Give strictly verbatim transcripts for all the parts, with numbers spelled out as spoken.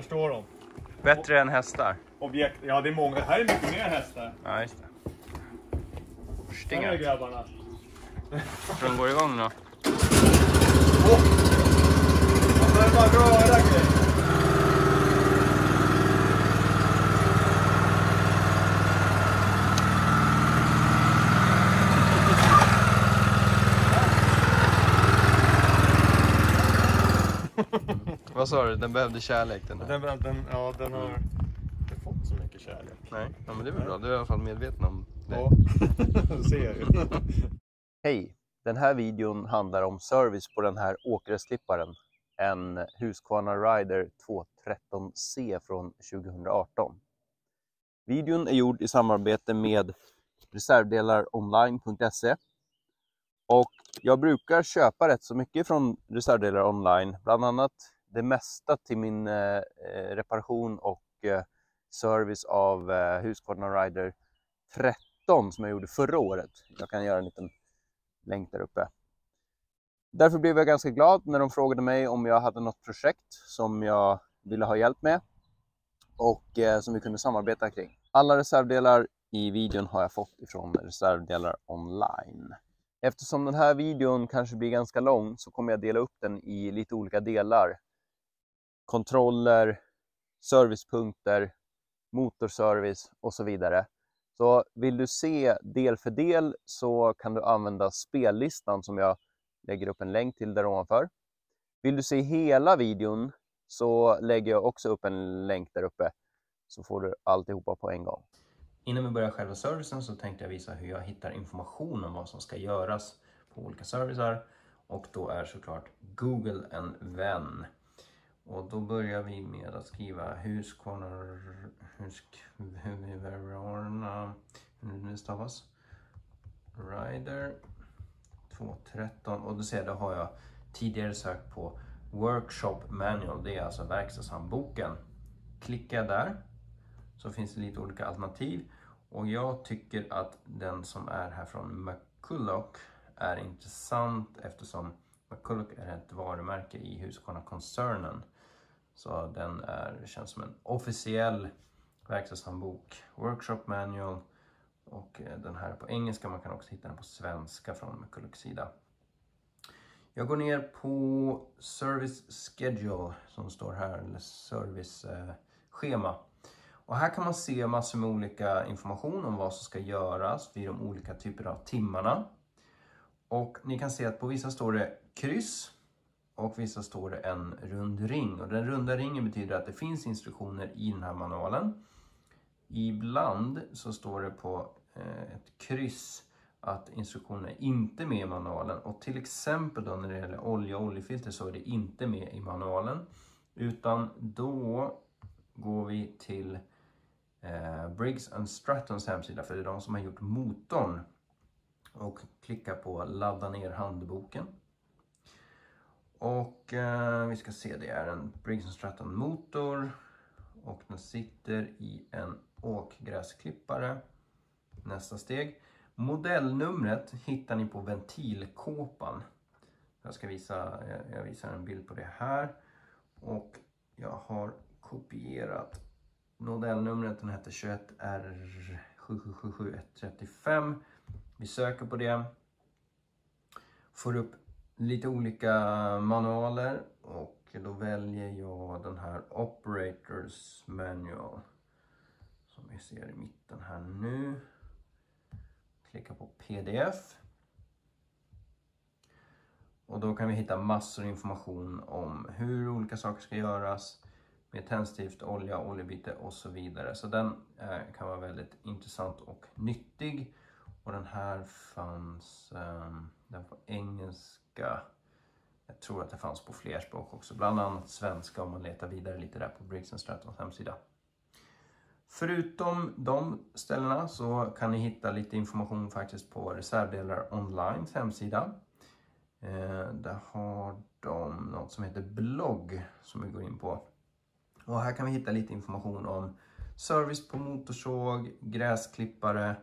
står de. Bättre än hästar. Objekt. Ja, det är många. Här är mycket mer hästar. Ja, just det. Här är grabbarna. Tror de går igång då? Åh! Man börjar bara röra grejer. Vad sa du? Den behövde kärlek den här. Den, den, ja, den har inte fått så mycket kärlek. Nej, ja, men det är väl bra. Du är i alla fall medveten om det. Ja, det ser jag ju. Hej! Den här videon handlar om service på den här åkgräsklipparen. En Husqvarna Rider tvåhundratretton C från tjugohundraarton. Videon är gjord i samarbete med reservdelaronline punkt se. Och jag brukar köpa rätt så mycket från reservdelar online. Bland annat det mesta till min eh, reparation och eh, service av eh, Husqvarna Rider tretton som jag gjorde förra året. Jag kan göra en liten länk där uppe. Därför blev jag ganska glad när de frågade mig om jag hade något projekt som jag ville ha hjälp med och eh, som vi kunde samarbeta kring. Alla reservdelar i videon har jag fått ifrån reservdelar online. Eftersom den här videon kanske blir ganska lång så kommer jag dela upp den i lite olika delar. Kontroller, servicepunkter, motorservice och så vidare. Så vill du se del för del så kan du använda spellistan som jag lägger upp en länk till där ovanför. Vill du se hela videon så lägger jag också upp en länk där uppe så får du alltihopa på en gång. Innan vi börjar själva servicen så tänkte jag visa hur jag hittar information om vad som ska göras på olika servicer. Och då är såklart Google en vän. Och då börjar vi med att skriva Husqvarna, Husqvarna, hur det stavas, Rider tvåhundratretton. Och då ser jag, då har jag tidigare sökt på Workshop Manual, det är alltså verkstadshandboken. Klickar jag där så finns det lite olika alternativ. Och jag tycker att den som är här från McCulloch är intressant eftersom McCulloch är ett varumärke i Husqvarna-koncernen. Så den är, känns som en officiell verkstadshandbok, Workshop Manual. Och den här på engelska, man kan också hitta den på svenska från McCullochs sida. Jag går ner på Service Schedule som står här, eller serviceschema. Och här kan man se massor med olika information om vad som ska göras vid de olika typer av timmarna. Och ni kan se att på vissa står det kryss och vissa står det en rund ring. Och den runda ringen betyder att det finns instruktioner i den här manualen. Ibland så står det på ett kryss att instruktionerna är inte med i manualen. Och till exempel då när det gäller olja och oljefilter så är det inte med i manualen. Utan då går vi till eh, Briggs and Strattons hemsida, för det är de som har gjort motorn. Och klickar på ladda ner handboken. Och eh, vi ska se, det är en Briggs and Stratton motor. Och den sitter i en åkgräsklippare. Nästa steg. Modellnumret hittar ni på ventilkåpan. Jag ska visa, jag visar en bild på det här. Och jag har kopierat modellnumret. Den heter tjugoett R sju sju sju sju ett tre fem. Vi söker på det. Får upp lite olika manualer. Och då väljer jag den här Operators Manual. Som vi ser i mitten här nu. Klicka på P D F. Och då kan vi hitta massor av information om hur olika saker ska göras. Med tändstift, olja, oljebyte och så vidare. Så den eh, kan vara väldigt intressant och nyttig. Och den här fanns eh, den på engelska. Jag tror att det fanns på fler språk också. Bland annat svenska om man letar vidare lite där på Briggs and Strattons hemsida. Förutom de ställena så kan ni hitta lite information faktiskt på reservdelar onlines hemsida. Eh, där har de något som heter blogg som vi går in på. Och här kan vi hitta lite information om service på motorsåg, gräsklippare.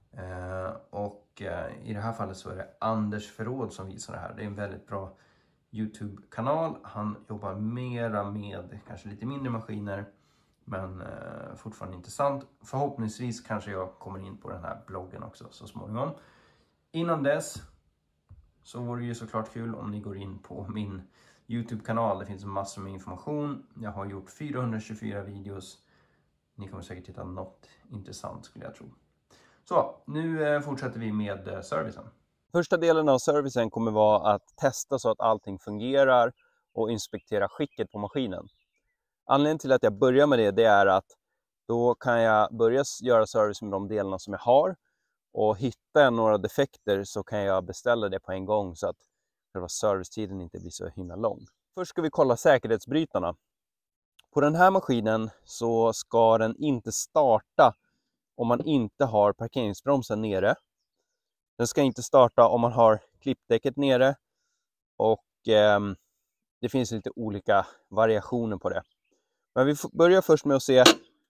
Eh, och eh, i det här fallet så är det Anders Förråd som visar det här. Det är en väldigt bra YouTube-kanal. Han jobbar mera med kanske lite mindre maskiner, men eh, fortfarande intressant. Förhoppningsvis kanske jag kommer in på den här bloggen också så småningom. Innan dess så vore det ju såklart kul om ni går in på min YouTube-kanal. Det finns massor med information. Jag har gjort fyrahundratjugofyra videos. Ni kommer säkert hitta något intressant skulle jag tro. Så, nu eh, fortsätter vi med eh, servicen. Första delen av servicen kommer vara att testa så att allting fungerar och inspektera skicket på maskinen. Anledningen till att jag börjar med det, det är att då kan jag börja göra service med de delarna som jag har. Och hittar jag några defekter så kan jag beställa det på en gång så att själva servicetiden inte blir så himla lång. Först ska vi kolla säkerhetsbrytarna. På den här maskinen så ska den inte starta om man inte har parkeringsbromsen nere. Den ska inte starta om man har klippdäcket nere. Och eh, det finns lite olika variationer på det. Men vi börjar först med att se.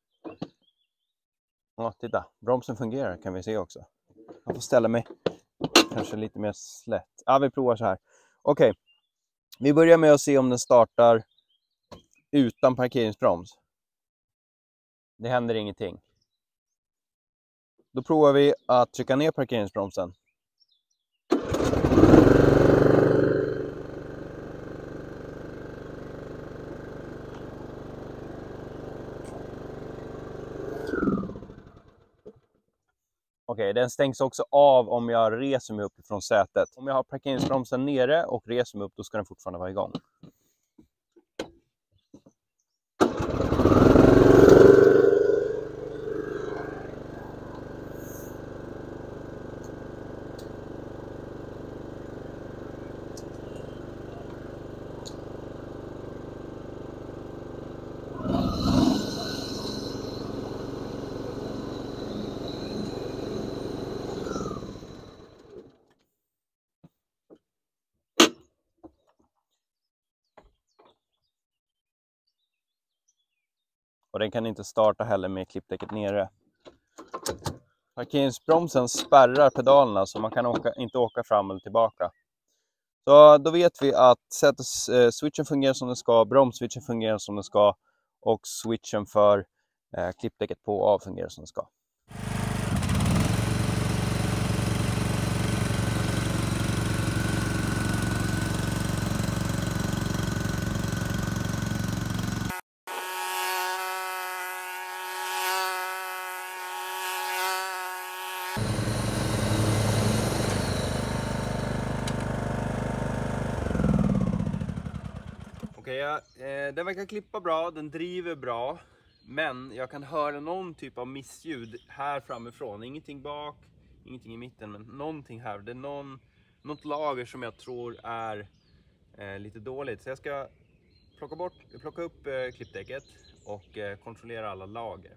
Ja, titta. Bromsen fungerar kan vi se också. Jag får ställa mig kanske lite mer slätt. Ja, vi provar så här. Okej. Okay. Vi börjar med att se om den startar utan parkeringsbroms. Det händer ingenting. Då provar vi att trycka ner parkeringsbromsen. Okej, den stängs också av om jag reser mig upp från sätet. Om jag har parkeringsbromsen nere och reser mig upp, då ska den fortfarande vara igång. Och den kan inte starta heller med klippdäcket nere. Parkeringsbromsen spärrar pedalerna så man kan åka, inte åka fram eller tillbaka. Så då vet vi att switchen fungerar som den ska, bromsswitchen fungerar som den ska och switchen för eh, klippdäcket på och av fungerar som den ska. Okej, ja, eh, den verkar klippa bra, den driver bra. Men jag kan höra någon typ av missljud här framifrån. Ingenting bak, ingenting i mitten, men någonting här. Det är någon, något lager som jag tror är eh, lite dåligt. Så jag ska plocka, bort, plocka upp eh, klippdäcket och eh, kontrollera alla lager.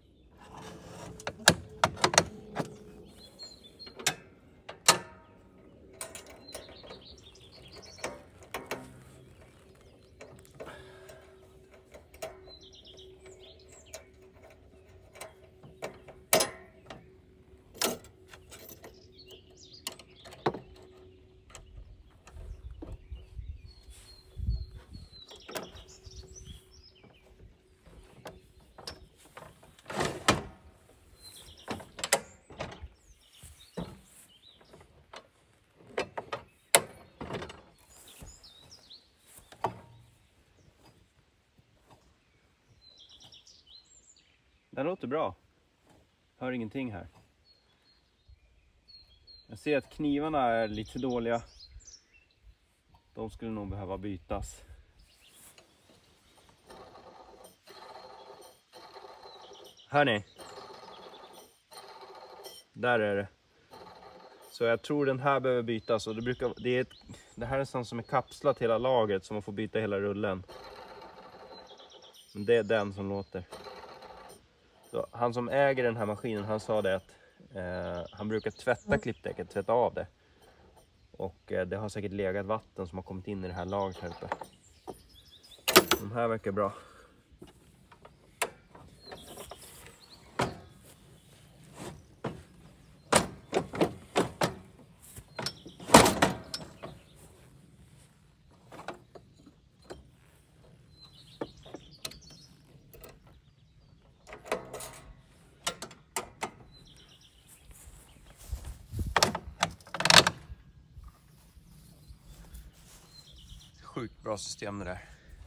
Det låter bra. Hör ingenting här. Jag ser att knivarna är lite dåliga. De skulle nog behöva bytas. Hör ni? Där är det. Så jag tror den här behöver bytas. Och det, brukar, det, är ett, det här är sånt som är kapslat hela lagret så man får byta hela rullen. Men det är den som låter. Så han som äger den här maskinen, han sa det att eh, han brukar tvätta klippdäcket, tvätta av det. Och eh, det har säkert legat vatten som har kommit in i det här lagret här uppe. De här verkar bra. Sjukt bra system det där.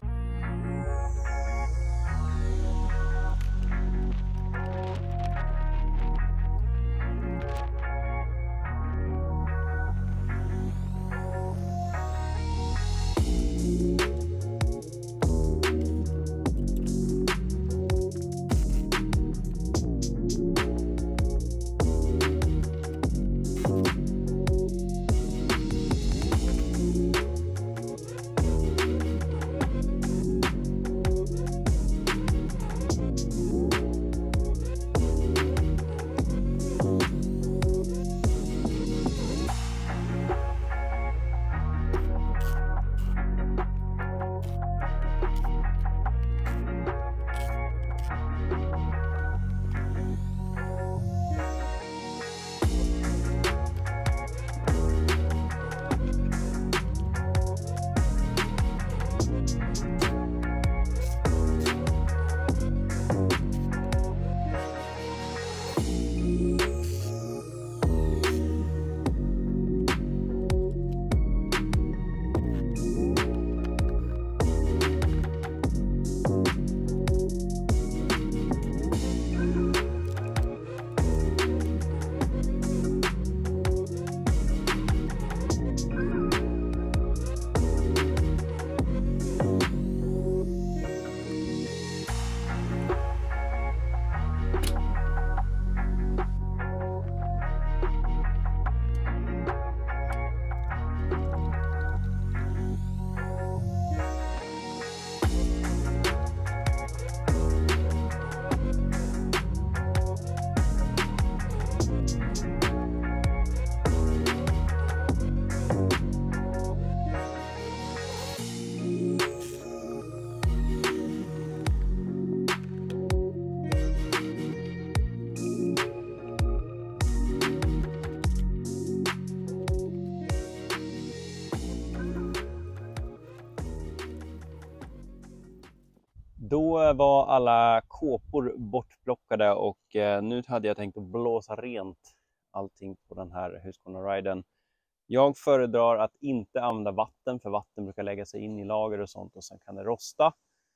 Då var alla kåpor bortplockade och eh, nu hade jag tänkt att blåsa rent allting på den här Husqvarna-riden. Jag föredrar att inte använda vatten, för vatten brukar lägga sig in i lager och sånt och sen kan det rosta.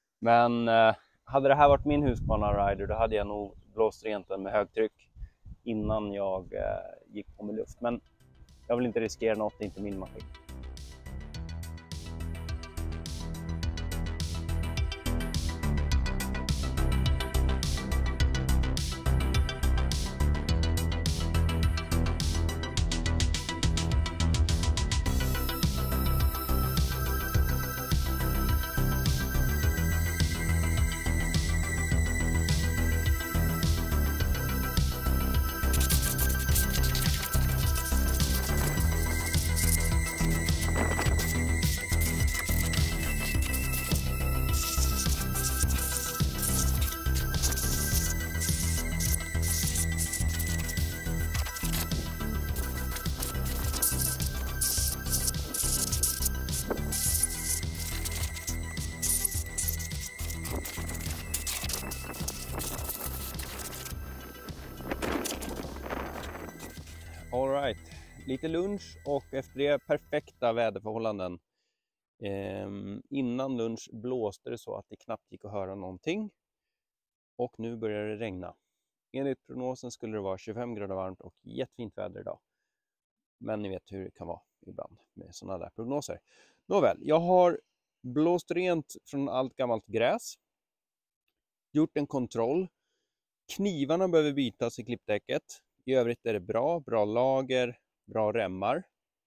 Men eh, hade det här varit min Husqvarna-rider, då hade jag nog blåst rent den med högtryck innan jag eh, gick på med luft. Men jag vill inte riskera något, inte min maskin. All right, lite lunch och efter det perfekta väderförhållanden. Eh, innan lunch blåste det så att det knappt gick att höra någonting. Och nu börjar det regna. Enligt prognosen skulle det vara tjugofem grader varmt och jättefint väder idag. Men ni vet hur det kan vara ibland med sådana där prognoser. Nåväl, jag har blåst rent från allt gammalt gräs. Gjort en kontroll. Knivarna behöver bytas i klippdäcket. I övrigt är det bra, bra lager, bra remmar.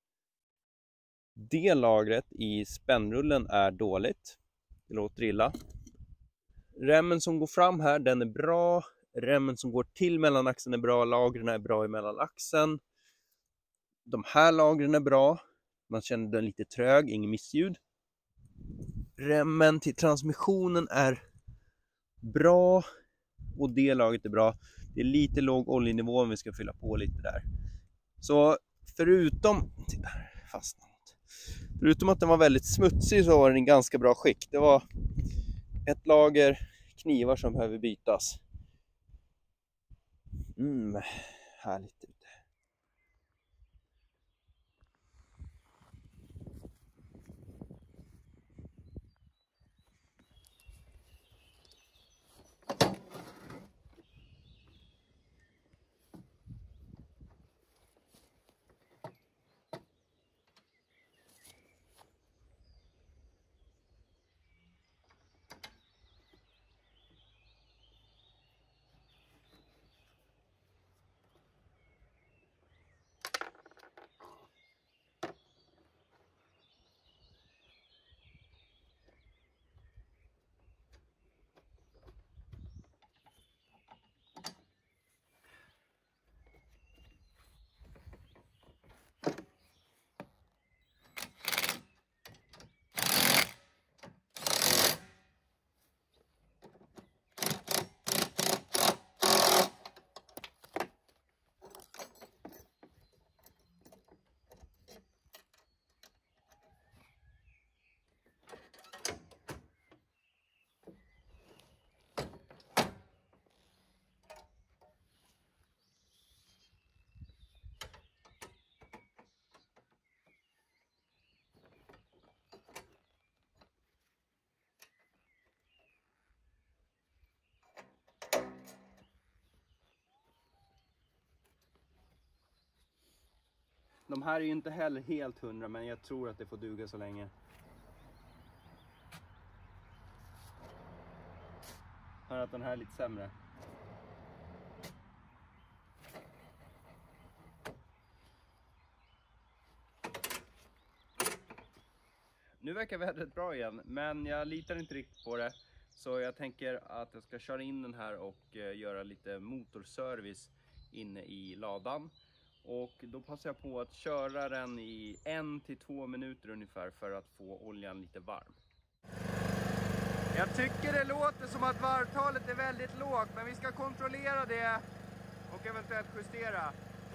Det lagret i spännrullen är dåligt. Det låter illa. Remmen som går fram här, den är bra. Remmen som går till mellanaxeln är bra. Lagren är bra i mellanaxeln. De här lagren är bra. Man känner den lite trög, ingen missljud. Remmen till transmissionen är bra. Och det lagret är bra. Det är lite låg oljenivå om vi ska fylla på lite där. Så förutom, titta här, fastnat. Förutom att den var väldigt smutsig så var den i ganska bra skick. Det var ett lager knivar som behöver bytas. Mm, härligt ute. De här är ju inte heller helt hundra, men jag tror att det får duga så länge. Hör att den här är lite sämre. Nu verkar vädret bra igen, men jag litar inte riktigt på det. Så jag tänker att jag ska köra in den här och göra lite motorservice inne i ladan. Och då passar jag på att köra den i en till två minuter ungefär för att få oljan lite varm. Jag tycker det låter som att varvtalet är väldigt lågt, men vi ska kontrollera det och eventuellt justera.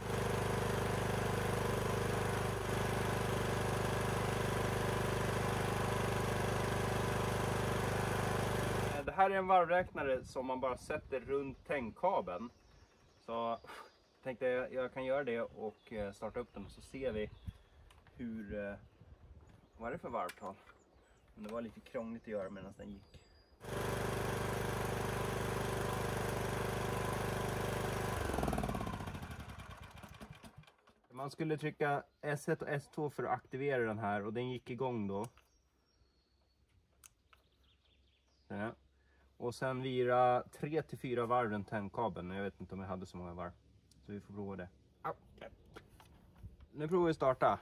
Det här är en varvräknare som man bara sätter runt tändkabeln. Så jag tänkte jag, jag kan göra det och starta upp den, så ser vi hur, vad är det för varvtal. Men det var lite krångligt att göra medan den gick. Man skulle trycka S ett och S två för att aktivera den här, och den gick igång då. Ja. Och sen vira tre till fyra varv runt tändkabeln. Jag vet inte om jag hade så många varv. Så vi får prova det. Nu provar vi att starta.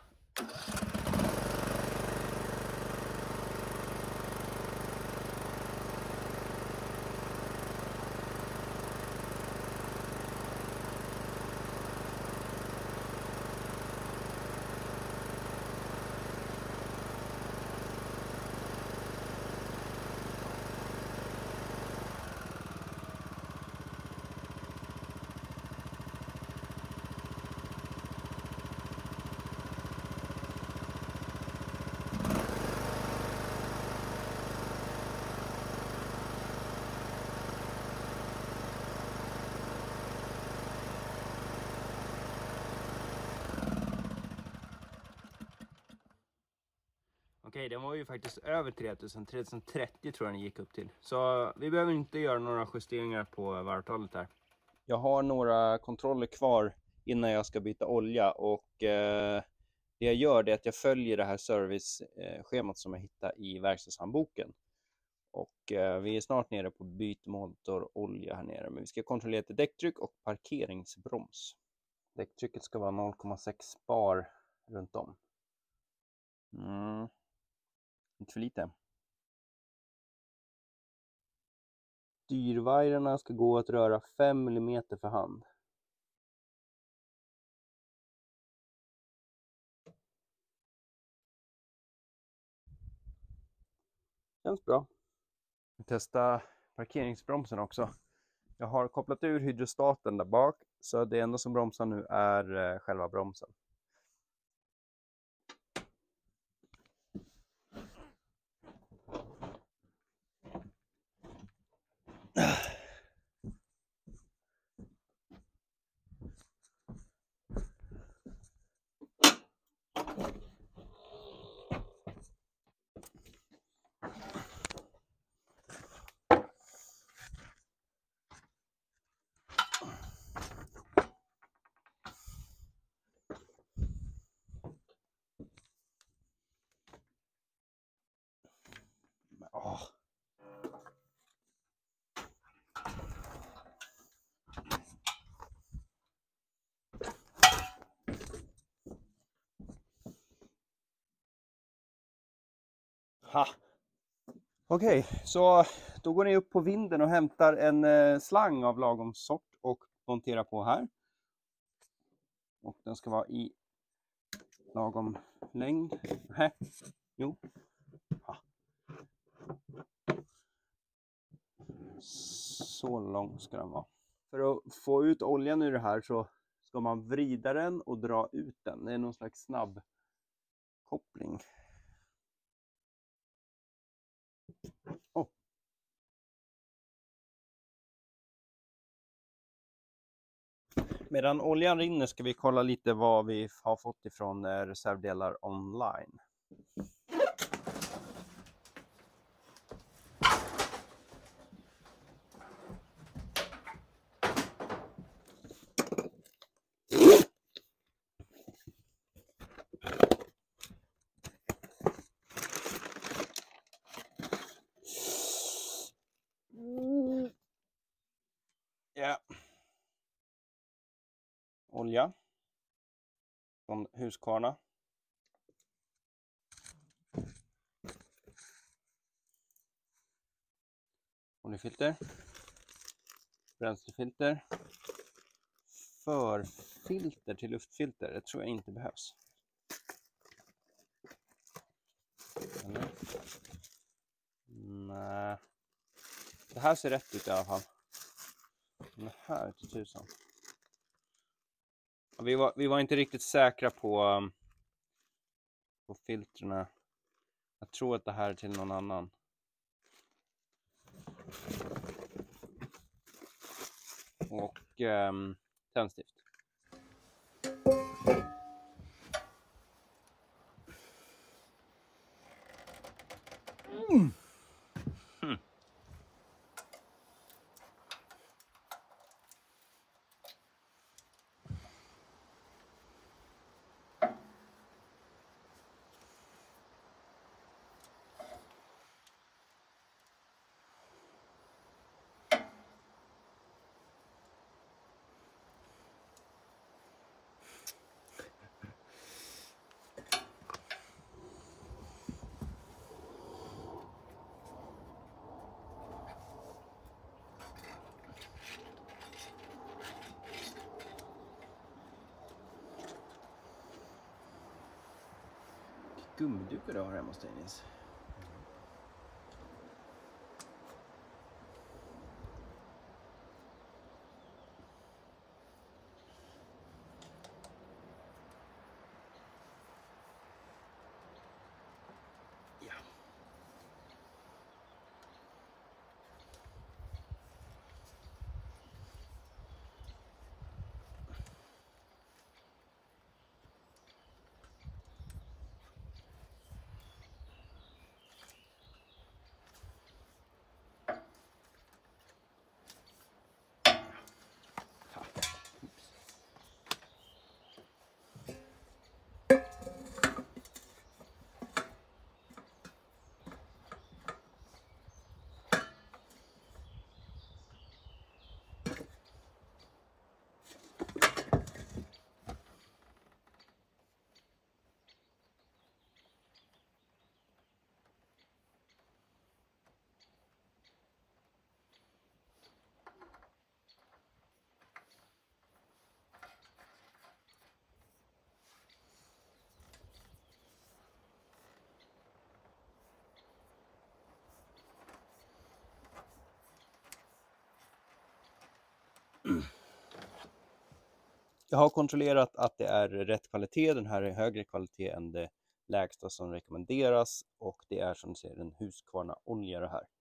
Okej, den var ju faktiskt över tre tusen, tre tusen trettio tror jag den gick upp till. Så vi behöver inte göra några justeringar på varvtalet här. Jag har några kontroller kvar innan jag ska byta olja, och eh, det jag gör är att jag följer det här serviceschemat som jag hittar i verkstadshandboken. Och eh, vi är snart nere på byt motorolja här nere, men vi ska kontrollera till däcktryck och parkeringsbroms. Däcktrycket ska vara noll komma sex bar runt om. Mm. Inte för lite. Styrvajrarna ska gå att röra fem millimeter för hand. Känns bra. Testa parkeringsbromsen också. Jag har kopplat ur hydrostaten där bak, så det enda som bromsar nu är själva bromsen. Oh. Okej, okay, så då går ni upp på vinden och hämtar en eh, slang av lagom sort och monterar på här. Och den ska vara i lagom längd. Här. Jo. Ha. Så lång ska den vara. För att få ut oljan ur det här så ska man vrida den och dra ut den. Det är någon slags snabb koppling. Oh. Medan oljan rinner ska vi kolla lite vad vi har fått ifrån reservdelar online. olja från Husqvarna. Oljefilter, bränslefilter, förfilter till luftfilter. Det tror jag inte behövs. Eller? Nej. Det här ser rätt ut i alla fall. Men det här är till tusan. Vi var, vi var inte riktigt säkra på, på filtrerna. Jag tror att det här är till någon annan. Och um, tändstift. Mm. Hmm. Gummidukar du har hemma hos dig, Nils. Ja. Jag har kontrollerat att det är rätt kvalitet. Den här är högre kvalitet än det lägsta som rekommenderas. Och det är som ni ser en Husqvarna olja det här.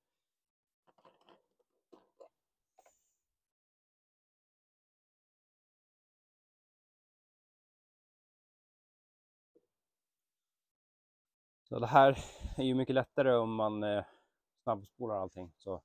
Så det här är ju mycket lättare om man eh, snabbspolar allting. Så.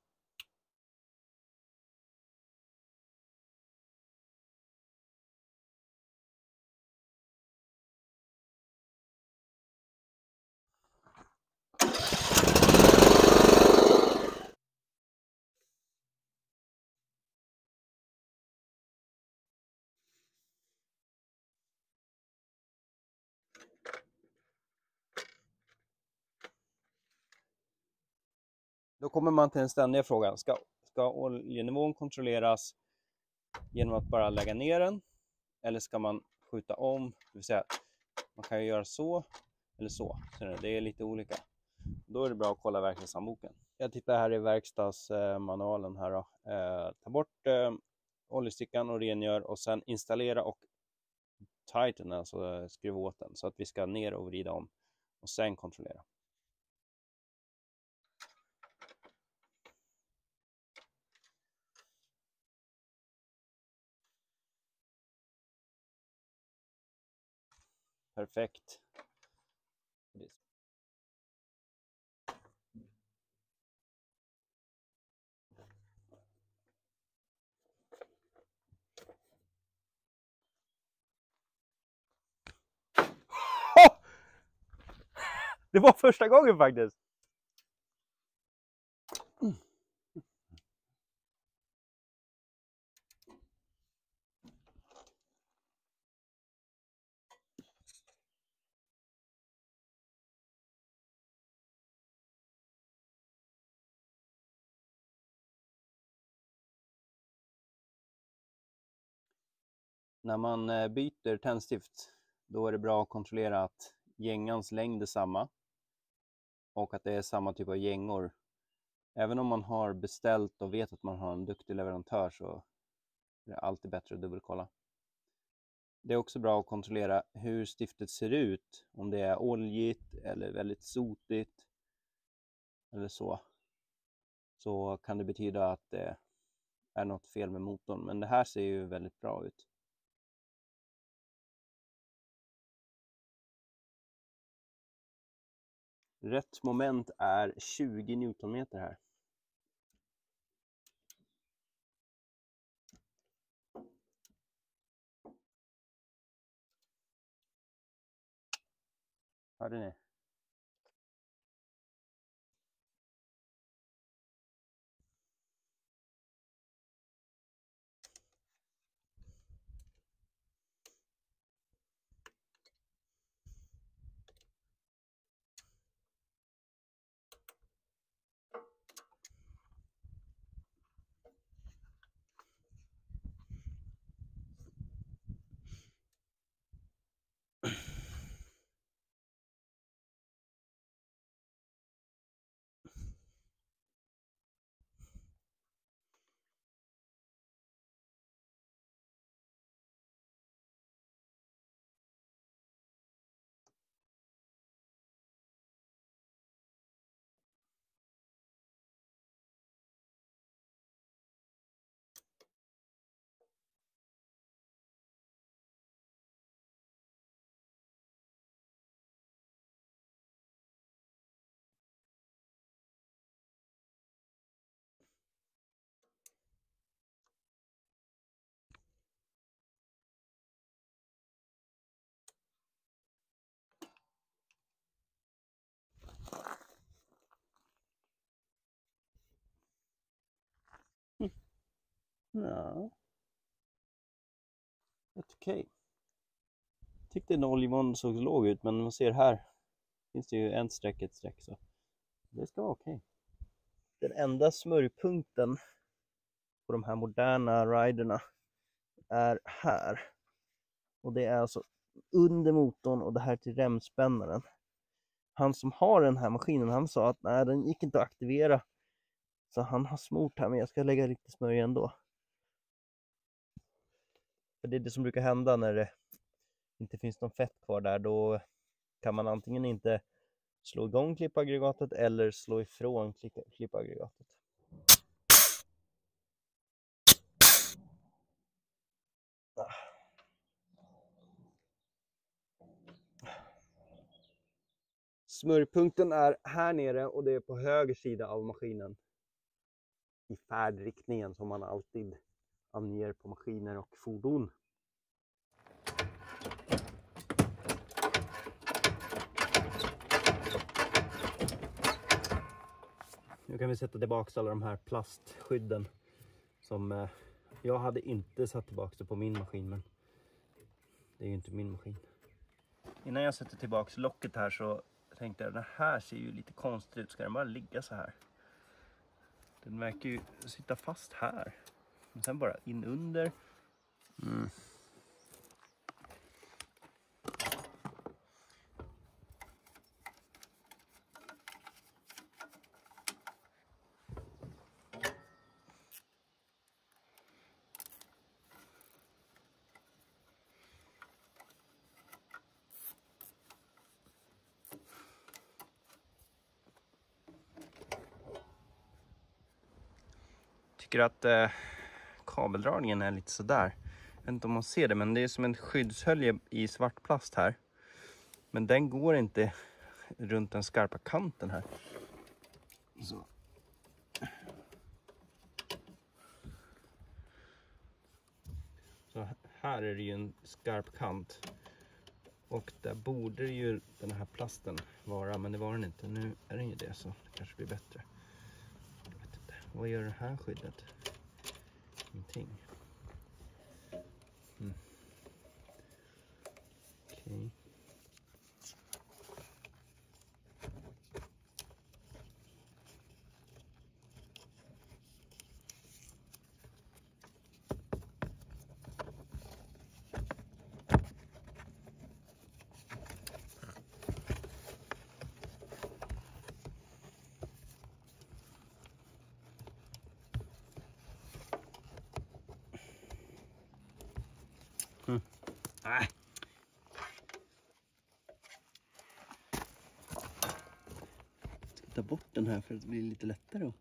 Då kommer man till den ständiga frågan. Ska, ska oljenivån kontrolleras genom att bara lägga ner den? Eller ska man skjuta om? Det vill säga, man kan ju göra så eller så. Det är lite olika. Då är det bra att kolla verkstadshandboken. Jag tittar här i verkstadsmanualen här då. Eh, ta bort eh, oljestickan och rengör och sen installera och tighten, alltså skruva åt den. Så att vi ska ner och vrida om och sen kontrollera. Perfekt. Det var första gången faktiskt. när man byter tändstift, då är det bra att kontrollera att gängans längd är samma och att det är samma typ av gängor. Även om man har beställt och vet att man har en duktig leverantör, så är det alltid bättre att dubbelkolla. Det är också bra att kontrollera hur stiftet ser ut, om det är oljigt eller väldigt sotigt eller så. Så kan det betyda att det är något fel med motorn, men det här ser ju väldigt bra ut. Rätt moment är tjugo newtonmeter här. Hörde ni? Ja. Helt okej. Tyckte nolvan såg låg ut, men man ser här finns det ju en streck, ett streck, så det ska vara okej. Den enda smörjpunkten på de här moderna riderna är här. Och det är alltså under motorn, och det här till remspännaren. Han som har den här maskinen, han sa att nej, den gick inte att aktivera. Så han har smort här, men jag ska lägga lite smörj ändå. För det är det som brukar hända när det inte finns någon fett kvar där. Då kan man antingen inte slå igång klippaggregatet eller slå ifrån klippaggregatet. Smörjpunkten är här nere, och det är på höger sida av maskinen. I färdriktningen som man alltid anger på maskiner och fordon. Nu kan vi sätta tillbaka alla de här plastskydden som eh, jag hade inte satt tillbaka på min maskin, men det är ju inte min maskin. Innan jag sätter tillbaka locket här så tänkte jag, den här ser ju lite konstigt ut. Ska den bara ligga så här? Den verkar ju sitta fast här. Och sen bara in under. Mm. Tycker att eh, kabeldragningen är lite sådär. Jag vet inte om man ser det, men det är som en skyddshölje i svart plast här. Men den går inte runt den skarpa kanten här. Så. Så här är det ju en skarp kant. Och där borde ju den här plasten vara, men det var den inte. Nu är den ju det, så det kanske blir bättre. Jag vet inte. Vad gör det här skyddet? Ingenting. Mm. Okej. flytta bort den här för att det blir lite lättare. Ja.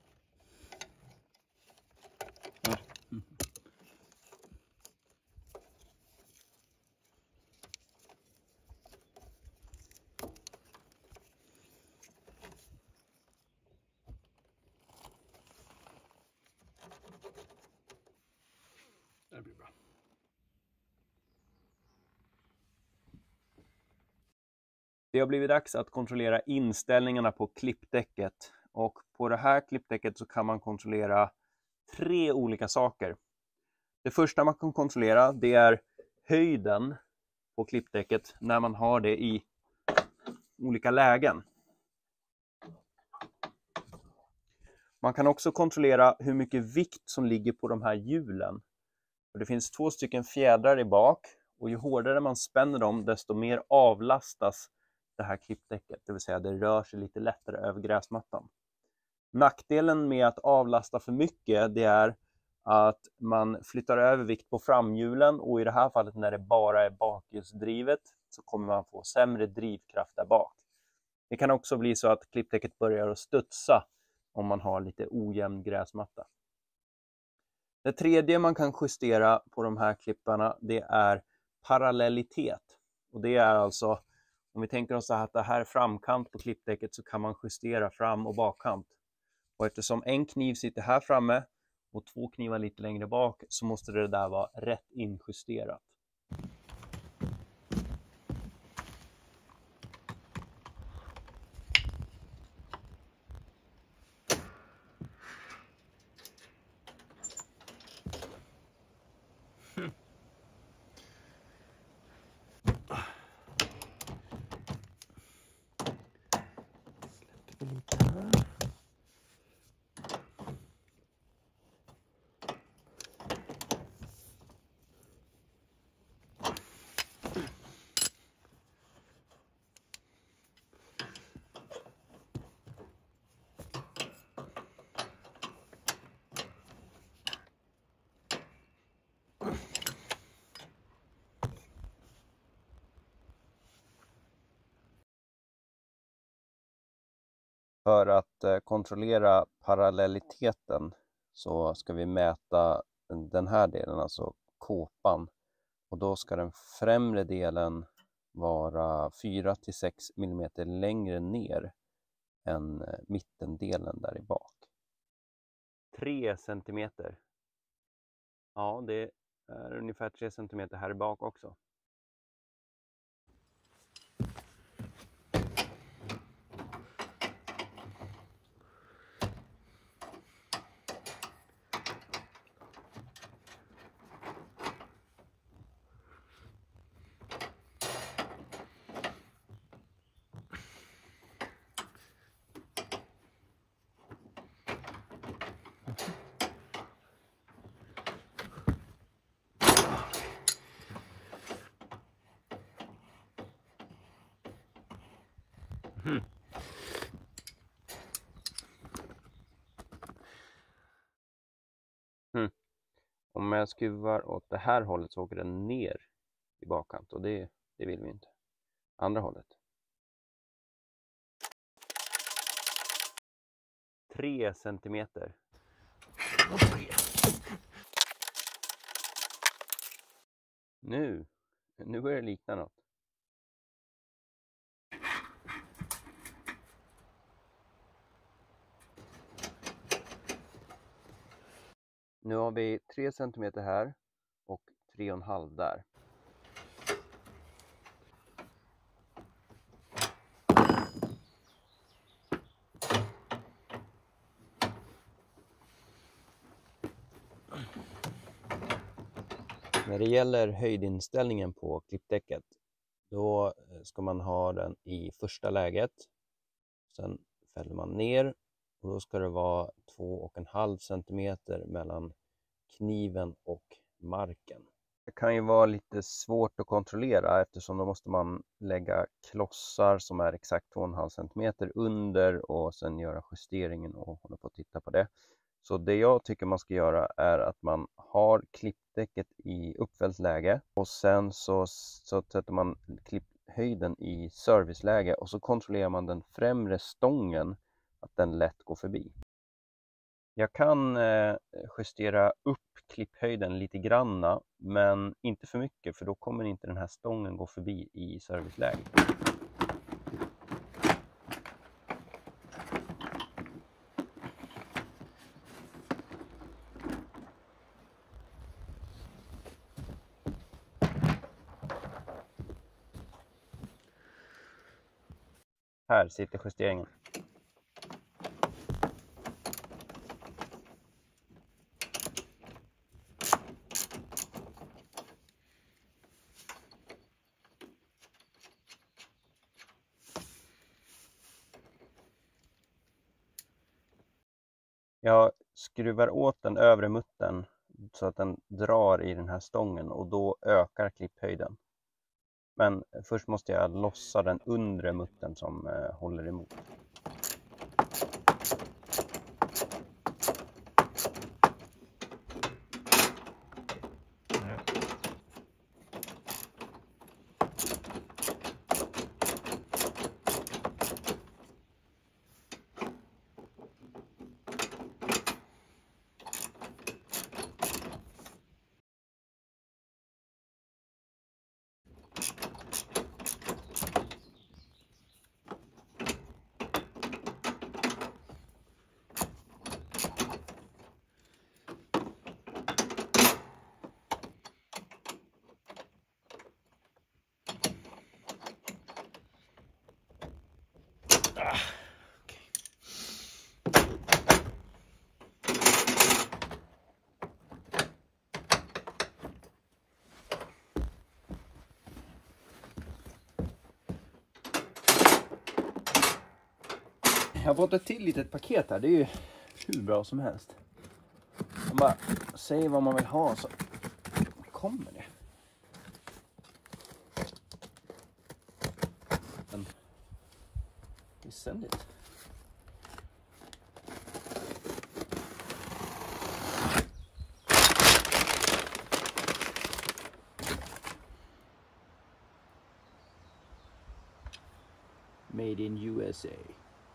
Mm. Det blir bra. Det har blivit dags att kontrollera inställningarna på klippdäcket. Och på det här klippdäcket så kan man kontrollera tre olika saker. Det första man kan kontrollera, det är höjden på klippdäcket när man har det i olika lägen. Man kan också kontrollera hur mycket vikt som ligger på de här hjulen. Det finns två stycken fjädrar i bak, och ju hårdare man spänner dem desto mer avlastas det här klippdäcket. Det vill säga det rör sig lite lättare över gräsmattan. Nackdelen med att avlasta för mycket, det är att man flyttar över vikt på framhjulen, och i det här fallet när det bara är bakhjulsdrivet så kommer man få sämre drivkraft där bak. Det kan också bli så att klippdäcket börjar att studsa om man har lite ojämn gräsmatta. Det tredje man kan justera på de här klipparna, det är parallellitet. Och det är alltså, om vi tänker oss att det här är framkant på klippdäcket, så kan man justera fram- och bakkant. Och eftersom en kniv sitter här framme och två knivar lite längre bak, så måste det där vara rätt injusterat. Lite här. För att eh, kontrollera parallelliteten så ska vi mäta den här delen, alltså kåpan. Och då ska den främre delen vara fyra till sex millimeter längre ner än eh, mittendelen där i bak. tre centimeter. Ja, det är ungefär tre centimeter här i bak också. Mm. Mm. Om jag skruvar åt det här hållet så åker den ner i bakkant, och det, det vill vi inte. Andra hållet. tre centimeter. Nu, nu börjar det likna något. Nu har vi tre centimeter här och tre och en halv där. När det gäller höjdinställningen på klippdäcket, då ska man ha den i första läget. Sen fäller man ner, och då ska det vara två och en halv centimeter mellan kniven och marken. Det kan ju vara lite svårt att kontrollera, eftersom då måste man lägga klossar som är exakt två och en halv centimeter under och sen göra justeringen och hålla på att titta på det. Så det jag tycker man ska göra är att man har klippdäcket i uppfällt läge, och sen så, så sätter man klipphöjden i serviceläge, och så kontrollerar man den främre stången den lätt gå förbi. Jag kan eh, justera upp klipphöjden lite granna, men inte för mycket, för då kommer inte den här stången gå förbi i serviceläge. Här sitter justeringen. Jag skruvar åt den övre muttern så att den drar i den här stången och då ökar klipphöjden. Men först måste jag lossa den undre muttern som eh, håller emot. Jag har fått ett till litet paket här. Det är ju hur bra som helst. Man bara säger vad man vill ha så kommer det. Men det är sändigt. Made in U S A.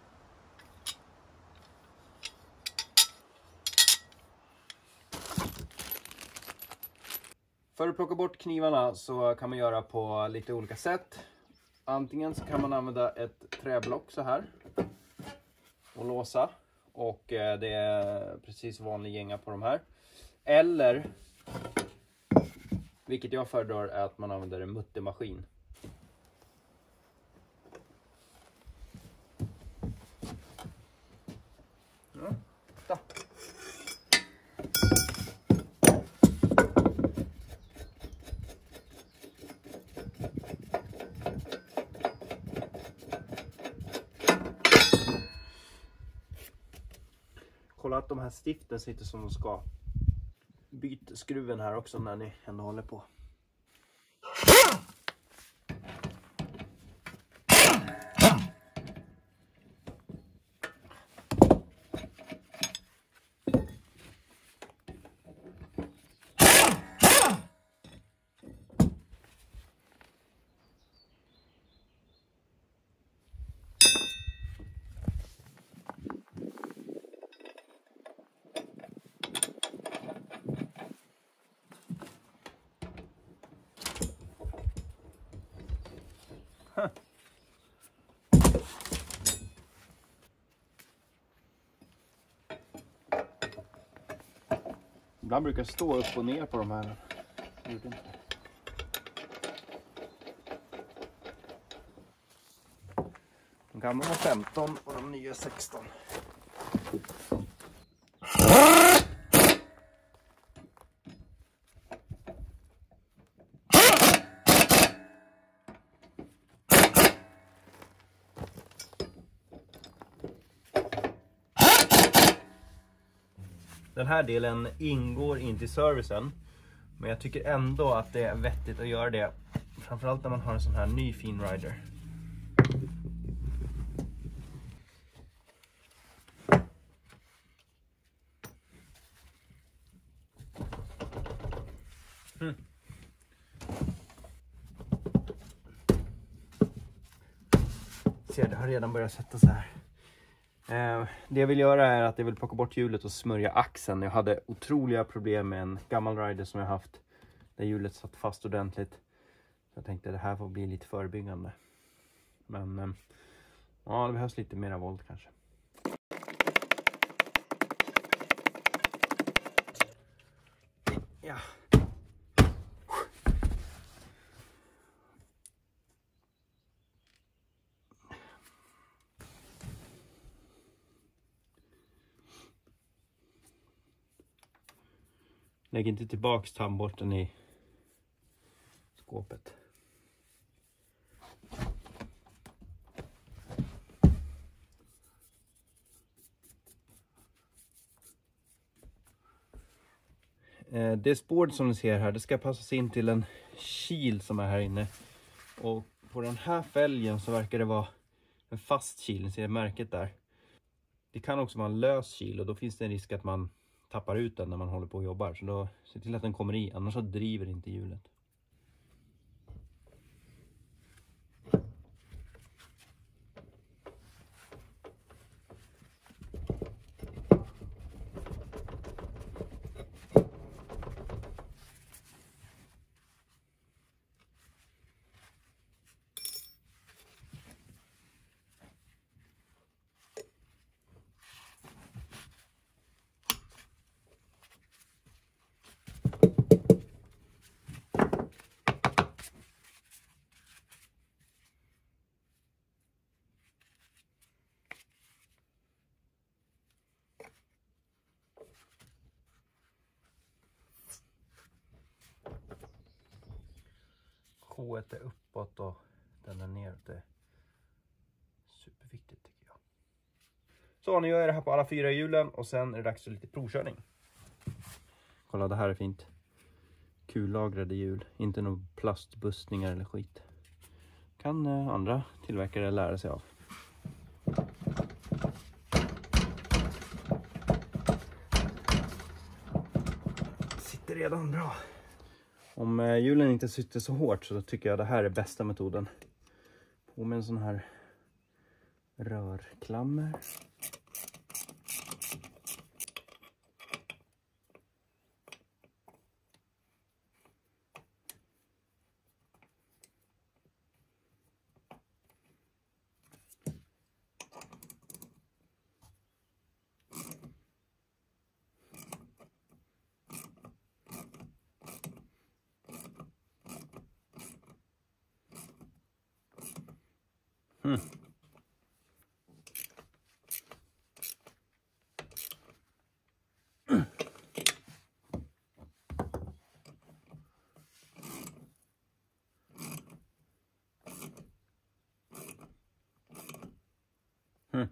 För att plocka bort knivarna så kan man göra på lite olika sätt. Antingen så kan man använda ett träblock så här och låsa, och det är precis vanlig gänga på de här. Eller, vilket jag föredrar, är att man använder en muttermaskin. Ja, så. Kolla att de här stiften sitter som de ska. Byt skruven här också när ni ändå håller på. Ibland brukar stå upp och ner på de här. De gamla var femton och de nya sexton. Den här delen ingår inte i servicen, men jag tycker ändå att det är vettigt att göra det. Framförallt när man har en sån här ny fin rider. Mm. Se, det har redan börjat sätta så här. Eh, det jag vill göra är att jag vill plocka bort hjulet och smörja axeln. Jag hade otroliga problem med en gammal rider som jag haft. Där hjulet satt fast ordentligt. Jag tänkte att det här får bli lite förebyggande. Men eh, ja, det behövs lite mera våld kanske. Ja. Lägg inte tillbaks tandborsten i skåpet. Det spåret som ni ser här, det ska passas in till en kil som är här inne. Och på den här fälgen så verkar det vara en fast kil, ni ser märket där. Det kan också vara en lös kil och då finns det en risk att man tappar ut den när man håller på och jobbar. Så då se till att den kommer i, annars så driver inte hjulet. K ett är uppåt och den är neråt. Det är superviktigt tycker jag. Så nu gör jag det här på alla fyra hjulen och sen är det dags för lite provkörning. Kolla, det här är fint. Kullagrade hjul, inte några plastbustningar eller skit. Kan eh, andra tillverkare lära sig av. Sitter redan bra. Om eh, hjulen inte sitter så hårt så tycker jag det här är bästa metoden. På med en sån här rörklammer. Mm. Mm.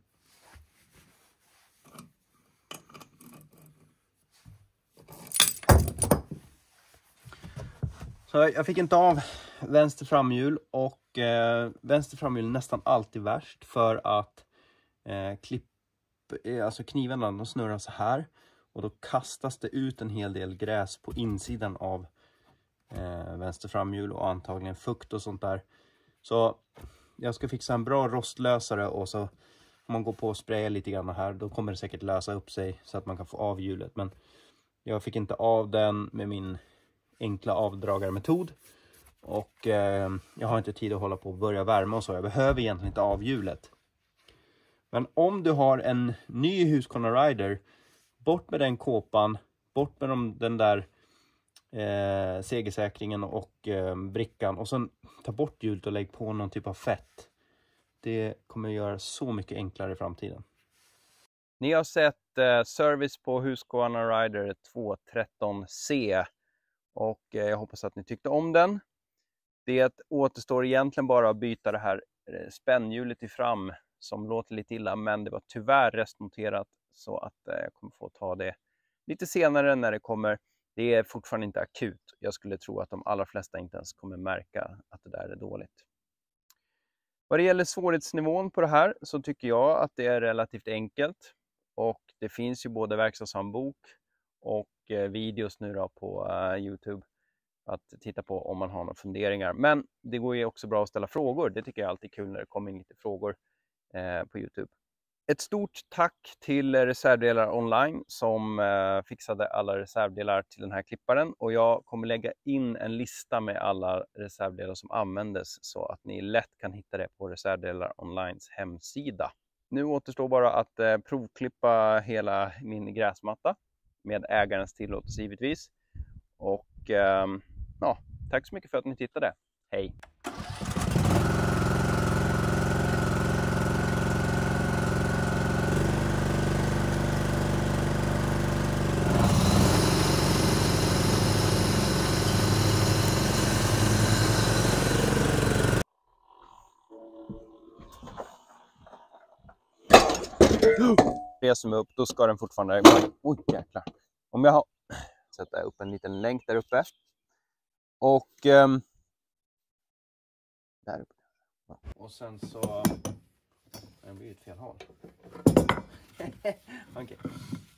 Så jag fick inte av vänster framhjul och eh, vänster framhjul är nästan alltid värst för att eh, klipp, eh, alltså knivarna de snurrar så här och då kastas det ut en hel del gräs på insidan av eh, vänster framhjul och antagligen fukt och sånt där. Så jag ska fixa en bra rostlösare och så om man går på och sprayar lite grann här då kommer det säkert lösa upp sig så att man kan få av hjulet. Men jag fick inte av den med min enkla avdragarmetod. Och eh, jag har inte tid att hålla på och börja värma och så. Jag behöver egentligen inte av hjulet. Men om du har en ny Husqvarna Rider, bort med den kåpan, bort med de, den där eh, segersäkringen och eh, brickan. Och sen ta bort hjulet och lägg på någon typ av fett. Det kommer att göra så mycket enklare i framtiden. Ni har sett eh, service på Husqvarna Rider två tretton C. Och eh, jag hoppas att ni tyckte om den. Det återstår egentligen bara att byta det här spännhjulet i fram som låter lite illa, men det var tyvärr restmonterat så att jag kommer få ta det lite senare när det kommer. Det är fortfarande inte akut. Jag skulle tro att de allra flesta inte ens kommer märka att det där är dåligt. Vad det gäller svårighetsnivån på det här så tycker jag att det är relativt enkelt. Och det finns ju både verkstadshandbok och videos nu då på YouTube att titta på om man har några funderingar. Men det går ju också bra att ställa frågor. Det tycker jag är alltid kul när det kommer in lite frågor eh, på YouTube. Ett stort tack till Reservdelar Online som eh, fixade alla reservdelar till den här klipparen. Och jag kommer lägga in en lista med alla reservdelar som användes så att ni lätt kan hitta det på Reservdelar Onlines hemsida. Nu återstår bara att eh, provklippa hela min gräsmatta med ägarens tillåtelse givetvis. Och eh, ja, tack så mycket för att ni tittade. Hej! Reser mig upp, då ska den fortfarande... Oj jäklar. Om jag har... Sätta upp en liten länk där uppe. Och... Um... Där uppe. Och sen så... Det blir ett fel håll. Okej. Okay.